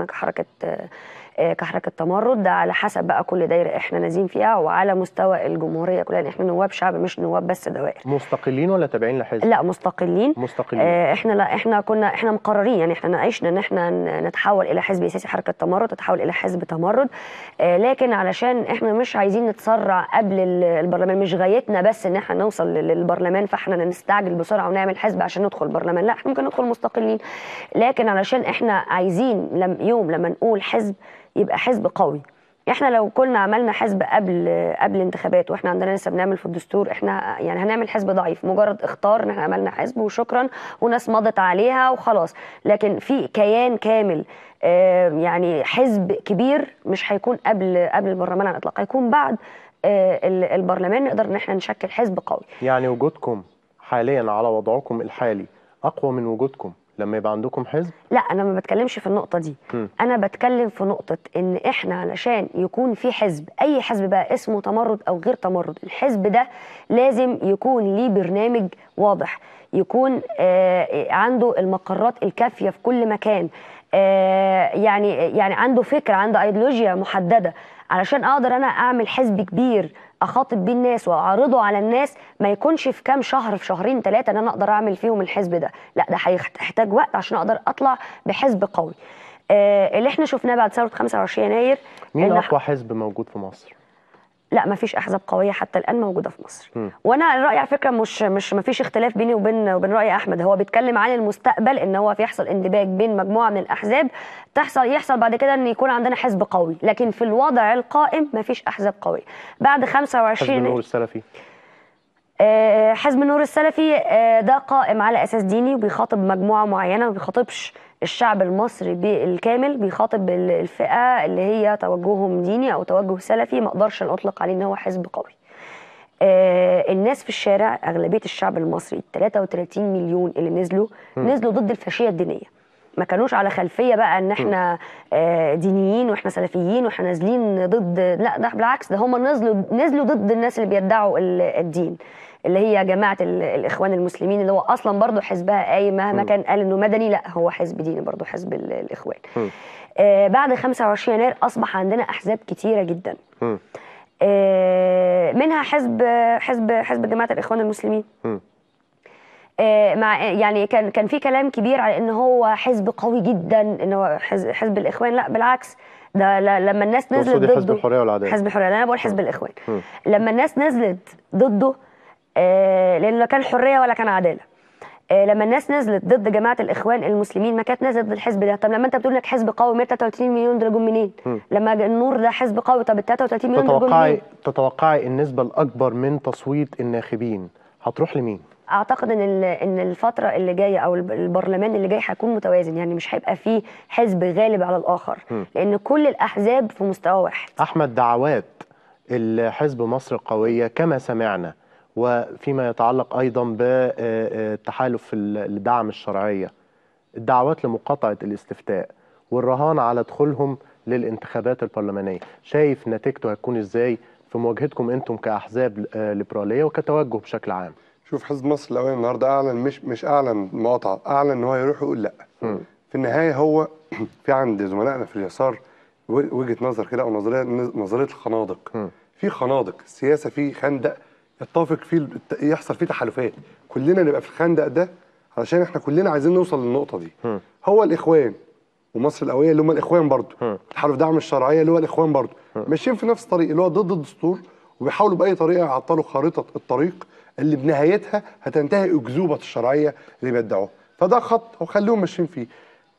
كحركة تمرد، ده على حسب بقى كل دايرة احنا نازلين فيها وعلى مستوى الجمهورية كلها، لأن احنا نواب شعب مش نواب بس دوائر. مستقلين ولا تابعين لحزب؟ لا مستقلين. احنا احنا مقررين، يعني احنا ناقشنا ان احنا نتحول الى حزب سياسي حركة تمرد، تتحول الى حزب تمرد، لكن علشان احنا مش عايزين نتسرع قبل البرلمان، مش غايتنا بس ان احنا نوصل للبرلمان فاحنا نستعجل بسرعة ونعمل حزب عشان ندخل البرلمان. لا، احنا ممكن ندخل مستقلين، لكن علشان احنا عايزين لما نقول حزب يبقى حزب قوي. احنا لو كنا عملنا حزب قبل انتخابات واحنا عندنا لسه بنعمل في الدستور، احنا يعني هنعمل حزب ضعيف، مجرد اختار ان احنا عملنا حزب وشكرا وناس مضت عليها وخلاص. لكن في كيان كامل، يعني حزب كبير مش هيكون قبل البرلمان على الاطلاق، هيكون بعد البرلمان نقدر ان احنا نشكل حزب قوي. يعني وجودكم حاليا على وضعكم الحالي اقوى من وجودكم لما يبقى عندكم حزب؟ لا، انا ما بتكلمش في النقطه دي. انا بتكلم في نقطه ان احنا علشان يكون في حزب، اي حزب بقى اسمه تمرد او غير تمرد، الحزب ده لازم يكون ليه برنامج واضح، يكون عنده المقرات الكافيه في كل مكان، يعني عنده فكره، عنده ايديولوجيا محدده، علشان اقدر انا اعمل حزب كبير اخاطب بيه الناس واعرضه على الناس، ما يكونش في كام شهر، في شهرين 3 ان انا اقدر اعمل فيهم الحزب ده. لا، ده هيحتاج وقت عشان اقدر اطلع بحزب قوي. اللي احنا شفناه بعد ثوره 25 يناير. مين اقوى حزب موجود في مصر؟ لا، ما فيش احزاب قويه حتى الان موجوده في مصر. وانا رايي على فكره مش ما فيش اختلاف بيني وبين راي احمد، هو بيتكلم عن المستقبل، ان هو يحصل اندماج بين مجموعه من الاحزاب، يحصل بعد كده ان يكون عندنا حزب قوي، لكن في الوضع القائم ما فيش احزاب قويه. بعد 25 حزب النور السلفي، حزب النور السلفي ده قائم على اساس ديني وبيخاطب مجموعه معينه، ما بيخاطبش الشعب المصري بالكامل، بيخاطب الفئه اللي هي توجههم ديني او توجه سلفي، ما اقدرش اطلق عليه ان هو حزب قوي. الناس في الشارع، اغلبيه الشعب المصري 33 مليون اللي نزلوا ضد الفاشيه الدينيه، ما كانوش على خلفيه بقى ان احنا دينيين واحنا سلفيين واحنا نازلين ضد، لا ده بالعكس، ده هم نزلوا ضد الناس اللي بيدعوا الدين، اللي هي جماعه الاخوان المسلمين، اللي هو اصلا برضو حزبها قايم مهما كان قال انه مدني، لا هو حزب ديني برضو، حزب الاخوان. بعد 25 يناير اصبح عندنا احزاب كتيره جدا، منها حزب جماعه الاخوان المسلمين. مع يعني كان في كلام كبير على ان هو حزب قوي جدا، ان هو حزب الاخوان. لا بالعكس، ده لما الناس نزلت ضده، حزب الحريه والعداله، حزب الحريه، انا بقول حزب الاخوان. لما الناس نزلت ضده، لانه لا كان حريه ولا كان عداله، لما الناس نزلت ضد جماعه الاخوان المسلمين ما كانت نزلت ضد الحزب ده. طب لما انت بتقول انك حزب قوي 133 مليون دول جم منين؟ لما النور ده حزب قوي، طب ال 33 مليون دول جم منين؟ تتوقعي النسبه الاكبر من تصويت الناخبين هتروح لمين؟ اعتقد ان الفتره اللي جايه او البرلمان اللي جاي هيكون متوازن، يعني مش هيبقى فيه حزب غالب على الاخر، لان كل الاحزاب في مستوى واحد. احمد، دعوات الحزب مصر القويه كما سمعنا وفيما يتعلق ايضا بالتحالف لدعم الشرعيه، الدعوات لمقاطعه الاستفتاء والرهان على دخولهم للانتخابات البرلمانيه، شايف نتيجته هتكون ازاي في مواجهتكم انتم كاحزاب ليبراليه وكتوجه بشكل عام؟ شوف، حزب مصر القوية النهارده اعلن، مش اعلن مقاطعه، اعلن ان هو يروح يقول لا. في النهايه هو في عند زملائنا في اليسار وجهه نظر كده، او نظريه الخنادق. في خنادق السياسه، في خندق يتفق فيه يحصل فيه تحالفات، كلنا نبقى في الخندق ده علشان احنا كلنا عايزين نوصل للنقطه دي. هو الاخوان ومصر القويه اللي هم الاخوان برضه، تحالف دعم الشرعيه اللي هو الاخوان برضه، ماشيين في نفس الطريق اللي هو ضد الدستور، وبيحاولوا باي طريقه يعطلوا خارطه الطريق اللي بنهايتها هتنتهي اكذوبه الشرعيه اللي بيدعوها. فده خط وخليهم ماشيين فيه.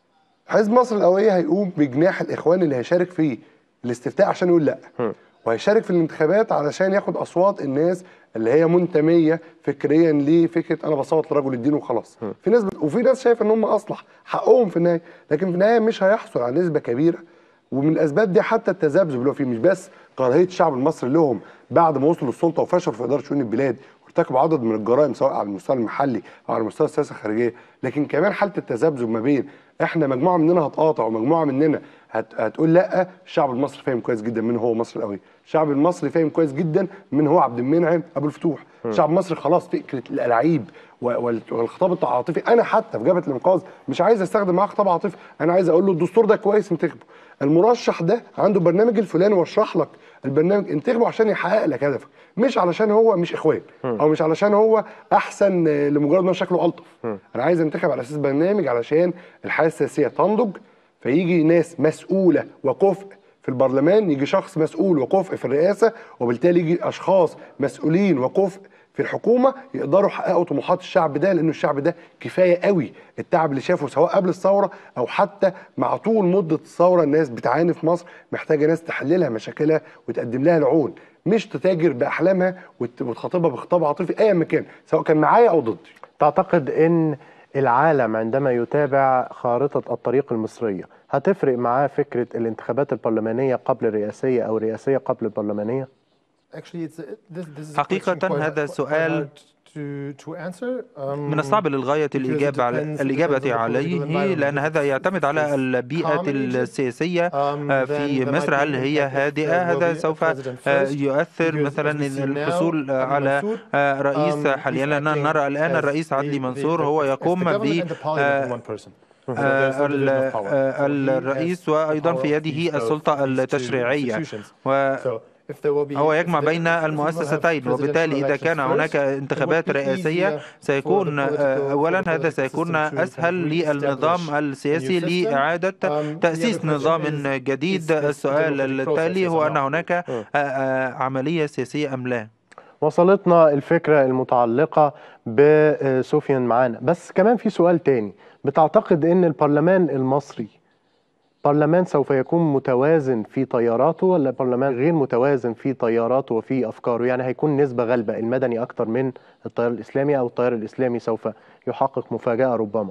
حزب مصر القويه هيقوم بجناح الاخوان اللي هيشارك في الاستفتاء عشان يقول لا، وهيشارك في الانتخابات علشان ياخد اصوات الناس اللي هي منتميه فكريا لفكره انا بصوت لرجل الدين وخلاص. في ناس وفي ناس شايفه ان هم اصلح حقهم في النهايه، لكن في النهايه مش هيحصل على نسبه كبيره. ومن الاسباب دي حتى التذبذب اللي هو فيه، مش بس كراهيه الشعب المصري لهم بعد ما وصلوا للسلطه وفشلوا في اداره شؤون البلاد وارتكبوا عدد من الجرائم سواء على المستوى المحلي او على مستوى السياسه الخارجيه، لكن كمان حاله التذبذب ما بين احنا مجموعه مننا هتقاطع ومجموعه مننا هتقول لا. الشعب المصري فاهم كويس جدا من هو مصر القوي، الشعب المصري فاهم كويس جدا من هو عبد المنعم ابو الفتوح. الشعب المصري خلاص فكره الالاعيب والخطاب العاطفي، انا حتى في جبهه الانقاذ مش عايز استخدم معاه خطاب عاطفي، انا عايز اقول له الدستور ده كويس انتخبه، المرشح ده عنده برنامج الفلاني واشرح لك البرنامج انتخبه عشان يحقق لك هدفك، مش علشان هو مش اخوان او مش علشان هو احسن لمجرد ما شكله الطف. انا عايز انتخب على اساس برنامج علشان الحياه السياسيه تنضج، فيجي ناس مسؤوله وكفء في البرلمان، يجي شخص مسؤول وكفء في الرئاسه، وبالتالي يجي اشخاص مسؤولين وكفء في الحكومه يقدروا يحققوا طموحات الشعب ده، لانه الشعب ده كفايه قوي التعب اللي شافه سواء قبل الثوره او حتى مع طول مده الثوره. الناس بتعاني في مصر، محتاجه ناس تحللها مشاكلها وتقدم لها العون، مش تتاجر باحلامها وتخاطبها بخطاب عاطفي ايا ما كان، سواء كان معايا او ضدي. تعتقد ان العالم عندما يتابع خارطه الطريق المصريه هتفرق معاه فكره الانتخابات البرلمانيه قبل الرئاسيه او الرئاسيه قبل البرلمانيه؟ حقيقة هذا سؤال من الصعب للغاية الإجابة عليه، لأن هذا يعتمد على البيئة السياسية في مصر. هل هي هادئة؟ هذا سوف يؤثر مثلا الحصول على رئيس حاليا، لأننا نرى الآن الرئيس عدلي منصور هو يقوم ب الرئيس وأيضا في يده السلطة التشريعية، هو يجمع بين المؤسستين، وبالتالي إذا كان هناك انتخابات رئاسية سيكون أولا هذا سيكون أسهل للنظام السياسي لإعادة تأسيس نظام جديد. السؤال التالي هو أن هناك عملية سياسية أم لا؟ وصلتنا الفكرة المتعلقة بسفيان معانا، بس كمان في سؤال تاني، بتعتقد أن البرلمان المصري برلمان سوف يكون متوازن في تياراته ولا برلمان غير متوازن في تياراته وفي أفكاره؟ يعني هيكون نسبة غالبة المدني أكتر من التيار الإسلامي، أو التيار الإسلامي سوف يحقق مفاجأة ربما؟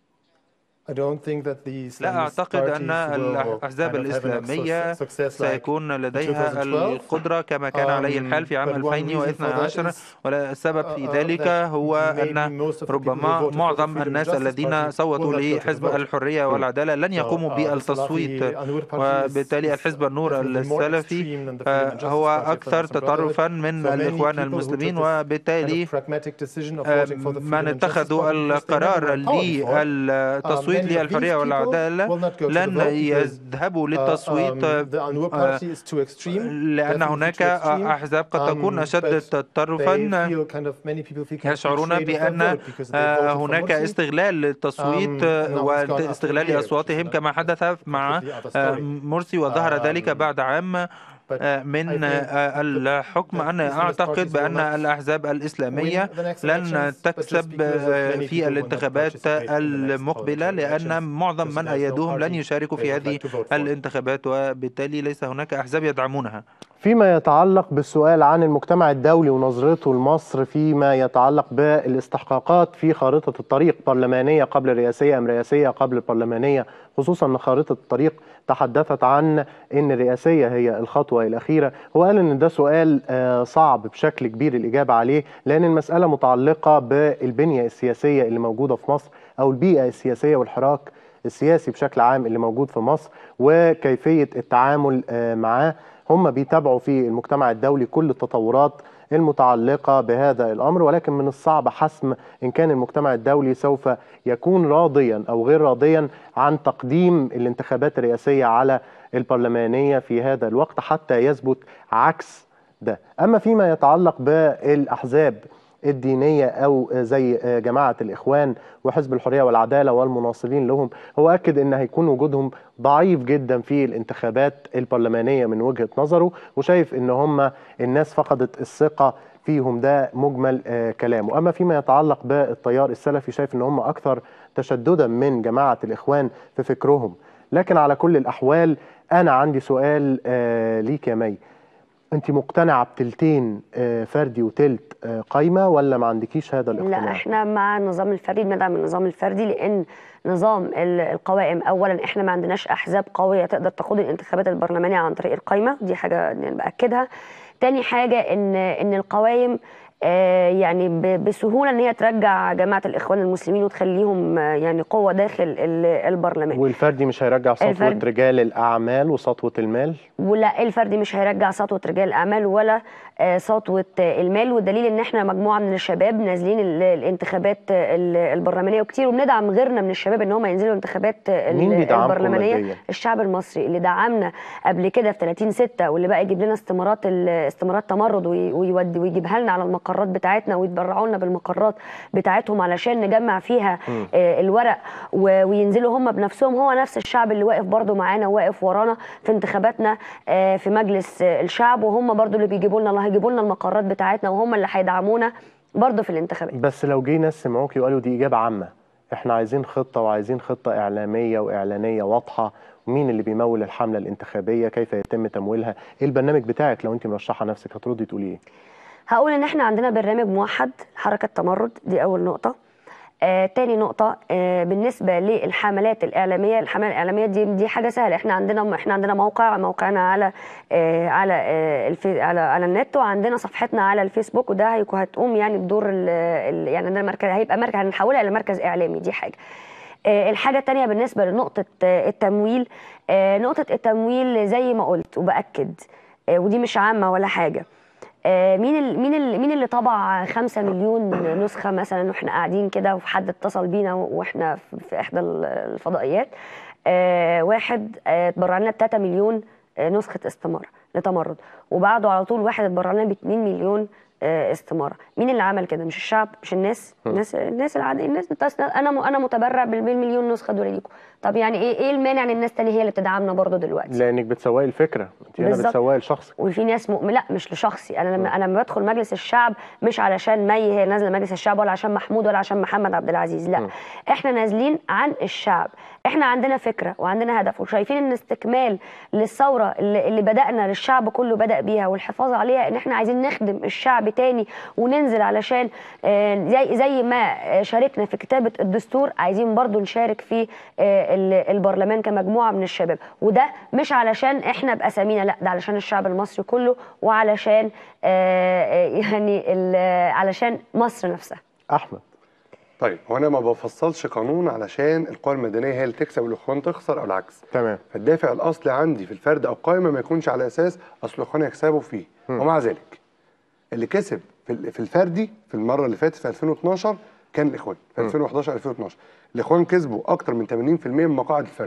لا أعتقد أن الأحزاب الإسلامية سيكون لديها القدرة كما كان عليه الحال في عام 2012، والسبب في ذلك هو أن ربما معظم الناس الذين صوتوا لحزب الحرية والعدالة لن يقوموا بالتصويت، وبالتالي الحزب النور السلفي هو أكثر تطرفا من الإخوان المسلمين، وبالتالي من اتخذوا القرار للتصويت للحرية والعدالة لن يذهبوا للتصويت، لأن هناك أحزاب قد تكون أشد تطرفا يشعرون بأن هناك استغلال للتصويت واستغلال أصواتهم كما حدث مع مرسي، وظهر ذلك بعد عام من الحكم. أنا أعتقد بأن الأحزاب الإسلامية لن تكسب في الانتخابات المقبلة، لأن معظم من أيدوهم لن يشاركوا في هذه الانتخابات، وبالتالي ليس هناك أحزاب يدعمونها. فيما يتعلق بالسؤال عن المجتمع الدولي ونظرته لمصر فيما يتعلق بالاستحقاقات في خارطة الطريق، برلمانية قبل رئاسية أم رئاسية قبل البرلمانية، خصوصا أن خارطة الطريق تحدثت عن أن الرئاسية هي الخطوة الأخيرة. هو قال أن ده سؤال صعب بشكل كبير الإجابة عليه، لأن المسألة متعلقة بالبنية السياسية اللي موجودة في مصر، أو البيئة السياسية والحراك السياسي بشكل عام اللي موجود في مصر وكيفية التعامل معاه. هم بيتابعوا في المجتمع الدولي كل التطورات المتعلقة بهذا الأمر، ولكن من الصعب حسم إن كان المجتمع الدولي سوف يكون راضيا أو غير راضيا عن تقديم الانتخابات الرئاسية على البرلمانية في هذا الوقت حتى يثبت عكس ده. أما فيما يتعلق بالأحزاب الدينية أو زي جماعة الإخوان وحزب الحرية والعدالة والمناصرين لهم، هو أكد أن هيكون وجودهم ضعيف جدا في الانتخابات البرلمانية من وجهة نظره، وشايف أن هم الناس فقدت الثقة فيهم. ده مجمل كلامه. أما فيما يتعلق بالتيار السلفي، شايف أن هم أكثر تشددا من جماعة الإخوان في فكرهم. لكن على كل الأحوال أنا عندي سؤال ليك يا مي، انت مقتنعه بتلتين فردي وتلت قايمه ولا ما عندكيش هذا الاقتناع؟ لا، احنا مع النظام الفردي، بندعم النظام الفردي، لان نظام القوائم اولا احنا ما عندناش احزاب قويه تقدر تقود الانتخابات البرلمانيه عن طريق القايمه، دي حاجه باكدها. تاني حاجه ان القوائم يعني بسهوله ان هي ترجع جماعه الاخوان المسلمين وتخليهم يعني قوه داخل البرلمان. والفردي مش هيرجع سطوه رجال الاعمال وسطوه المال؟ ولا الفردي مش هيرجع سطوه رجال الاعمال ولا سطوه المال، والدليل ان احنا مجموعه من الشباب نازلين الانتخابات البرلمانيه وكتير، وبندعم غيرنا من الشباب ان هم ينزلوا الانتخابات البرلمانيه. الشعب المصري اللي دعمنا قبل كده في 30/6 واللي بقى يجيب لنا استمارات تمرد ويجيبها لنا على المقرات بتاعتنا ويتبرعوا لنا بالمقرات بتاعتهم علشان نجمع فيها الورق وينزلوا هم بنفسهم. هو نفس الشعب اللي واقف برضو معانا وواقف ورانا في انتخاباتنا في مجلس الشعب، وهم برضو اللي بيجيبوا لنا هيجيبوا لنا المقرات بتاعتنا، وهم اللي هيدعمونا برضو في الانتخابات. بس لو جه ناس سمعوكي وقالوا دي إجابة عامة، احنا عايزين خطة وعايزين خطة إعلامية وإعلانية واضحة، مين اللي بيمول الحملة الانتخابية، كيف يتم تمويلها، ايه البرنامج بتاعك لو انت مرشحة نفسك، هتردي تقولي ايه؟ هقول ان احنا عندنا برنامج موحد حركة تمرد، دي اول نقطة. تاني نقطة بالنسبة للحملات الإعلامية، الحملة الإعلامية دي حاجة سهلة. احنا عندنا موقعنا على النت، وعندنا صفحتنا على الفيسبوك، وده هتقوم يعني بدور يعني عندنا مركز، هيبقى مركز هنحولها إلى مركز إعلامي. دي حاجة. الحاجة التانية بالنسبة لنقطة التمويل، نقطة التمويل زي ما قلت وبأكد، ودي مش عامة ولا حاجة. مين اللي طبع 5 مليون نسخة مثلا واحنا قاعدين كده وحد اتصل بينا واحنا في احدى الفضائيات، واحد اتبرع لنا ب3 مليون نسخة استمارة لتمرد، وبعده على طول واحد اتبرع لنا ب2 مليون استمارة. مين اللي عمل كده؟ مش الشعب، مش الناس العادية، الناس انا متبرع بالمليون نسخة دول ليكم. طب يعني ايه المانع ان الناس الثانيه هي اللي بتدعمنا برضه دلوقتي؟ لانك بتسوقي الفكره، انت هنا بتسوقي لشخصك. وفي ناس لا مش لشخصي، انا لما بدخل مجلس الشعب مش علشان مي هي نازله مجلس الشعب، ولا عشان محمود، ولا عشان محمد عبد العزيز، لا. احنا نازلين عن الشعب، احنا عندنا فكره وعندنا هدف، وشايفين ان استكمال للثوره اللي بدانا للشعب كله بدا بيها والحفاظ عليها، ان احنا عايزين نخدم الشعب تاني وننزل علشان زي ما شاركنا في كتابه الدستور، عايزين برضو نشارك في البرلمان كمجموعه من الشباب. وده مش علشان احنا باسامينا، لا، ده علشان الشعب المصري كله، وعلشان علشان مصر نفسها. احمد، طيب هو انا ما بفصلش قانون علشان القوى المدنيه هي اللي تكسب والاخوان تخسر او العكس. تمام. فالدافع الاصلي عندي في الفرد او القائمه ما يكونش على اساس اصل الاخوان يكسبوا فيه. ومع ذلك اللي كسب في الفردي في المره اللي فاتت في 2012 كان الاخوان، في 2011 2012 الاخوان كسبوا اكتر من 80% من مقاعد الفردي،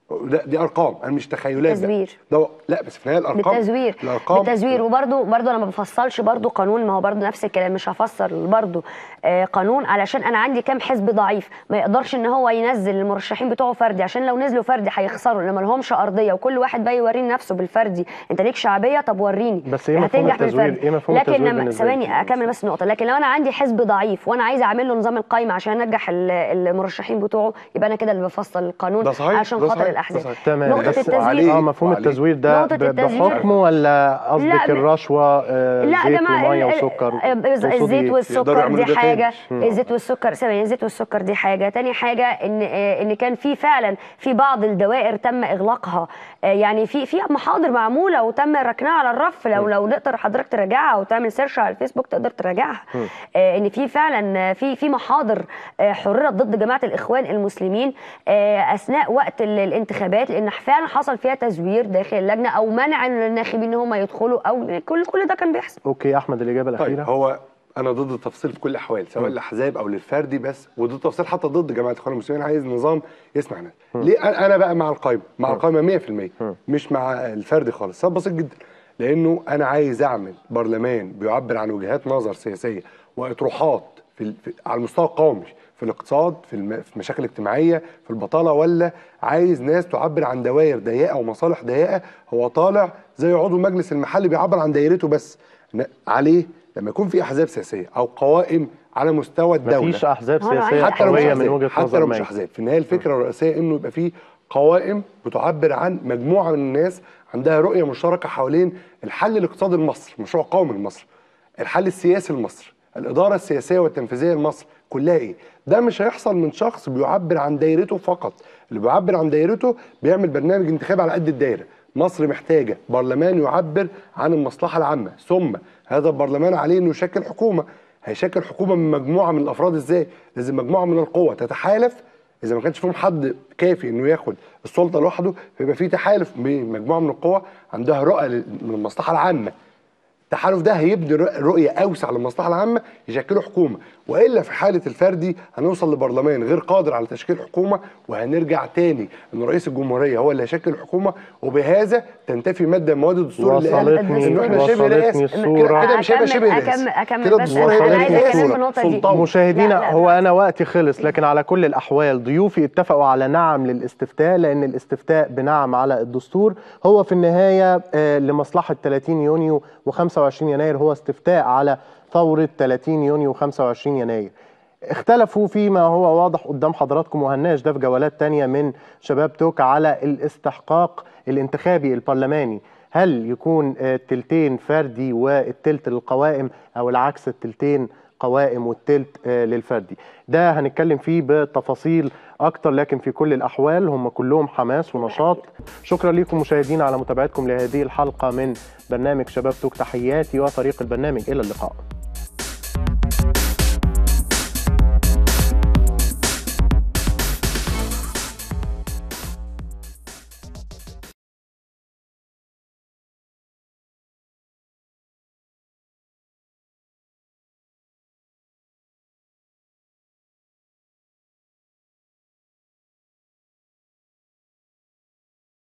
دي ارقام، انا مش تخيلات. تزوير. لا بس في النهايه الارقام بالتزوير. وبرده انا ما بفصلش برده قانون، ما هو برده نفس الكلام، مش هفسر برده قانون علشان انا عندي كام حزب ضعيف ما يقدرش ان هو ينزل المرشحين بتوعه فردي، عشان لو نزلوا فردي هيخسروا لما لهمش ارضيه، وكل واحد بقى يوري نفسه بالفردي. انت ليك شعبيه، طب وريني بس ايه مفهوم التزوير؟ ايه مفهوم التزوير؟ لكن ثواني اكمل بس النقطه. لكن لو انا عندي حزب ضعيف وانا عايزه اعمل له نظام القايمه عشان انجح المرشحين بتوعه، يبقى انا كده اللي بفصل القانون عشان خاطر الاحزاب. تمام. نقطه التزوير مفهوم التزوير ده بحكم ولا قصدك الرشوه؟ زيت وميه وسكر؟ الزيت والسكر دي حاجه، الزيت والسكر الزيت والسكر دي حاجه. تاني حاجه ان كان في فعلا في بعض الدوائر تم اغلاقها، يعني في محاضر معموله وتم ركنها على الرف، لو نقدر حضرتك تراجعها وتعمل سيرش على الفيسبوك تقدر تراجعها. ان في فعلا في محاضر حررت ضد جماعه الاخوان المسلمين اثناء وقت الانتخابات، لان فعلا حصل فيها تزوير داخل اللجنه او منع الناخبين ان هم يدخلوا، او كل ده كان بيحصل. اوكي احمد، الاجابه الاخيره. طيب، هو انا ضد التفصيل في كل الاحوال، سواء للاحزاب او للفردي، بس وضد التفصيل حتى ضد جماعه الاخوان المسلمين. عايز نظام يسمع الناس. ليه انا بقى مع القائمه؟ مع القائمه 100%، مش مع الفردي خالص. سبب بسيط جدا، لانه انا عايز اعمل برلمان بيعبر عن وجهات نظر سياسيه واطروحات على المستوى القومي، في الاقتصاد، في مشاكل اجتماعيه، في البطاله، ولا عايز ناس تعبر عن دوائر ضيقه ومصالح ضيقه؟ هو طالع زي عضو المجلس المحلي بيعبر عن دايرته بس. عليه لما يكون في احزاب سياسيه او قوائم على مستوى الدوله، مفيش احزاب سياسيه قويه من وجهه نظر حتى لو مش احزاب. في النهايه الفكره الرئيسيه انه يبقى في قوائم بتعبر عن مجموعه من الناس عندها رؤيه مشتركه حوالين الحل الاقتصادي لمصر، مشروع قومي لمصر، الحل السياسي لمصر، الاداره السياسيه والتنفيذيه لمصر كلها. ايه ده؟ مش هيحصل من شخص بيعبر عن دايرته فقط. اللي بيعبر عن دايرته بيعمل برنامج انتخابي على قد الدايره. مصر محتاجه برلمان يعبر عن المصلحه العامه، ثم هذا البرلمان عليه انه يشكل حكومه. هيشكل حكومه من مجموعه من الافراد ازاي؟ لازم مجموعه من القوى تتحالف. اذا ما كانش فيهم حد كافي انه ياخد السلطه لوحده، فيبقى في تحالف بين مجموعه من القوى عندها رؤيه من المصلحه العامه. التحالف ده هيبني رؤيه اوسع للمصلحه العامه، يشكلوا حكومه. والا في حاله الفردي هنوصل لبرلمان غير قادر على تشكيل حكومه، وهنرجع تاني ان رئيس الجمهوريه هو اللي هيشكل الحكومه، وبهذا تنتفي ماده من مواد الدستور اللي قالت انه احنا شبه رئاسه. كده مش هيبقى شبه رئاسه، كده الدستور هيبقى مشاهدينا، هو انا وقتي خلص، لكن على كل الاحوال ضيوفي اتفقوا على نعم للاستفتاء، لان الاستفتاء بنعم على الدستور هو في النهايه لمصلحه 30 يونيو و25 يناير، هو استفتاء على ثورة 30 يونيو و25 يناير. اختلفوا فيما هو واضح قدام حضراتكم، وهنناقش ده في جولات تانية من شباب توك، على الاستحقاق الانتخابي البرلماني. هل يكون التلتين فردي والتلت للقوائم، او العكس التلتين قوائم والتلت للفردي؟ ده هنتكلم فيه بتفاصيل اكتر، لكن في كل الاحوال هم كلهم حماس ونشاط. شكرا لكم مشاهدينا على متابعتكم لهذه الحلقة من برنامج شباب توك. تحياتي وفريق البرنامج، الى اللقاء.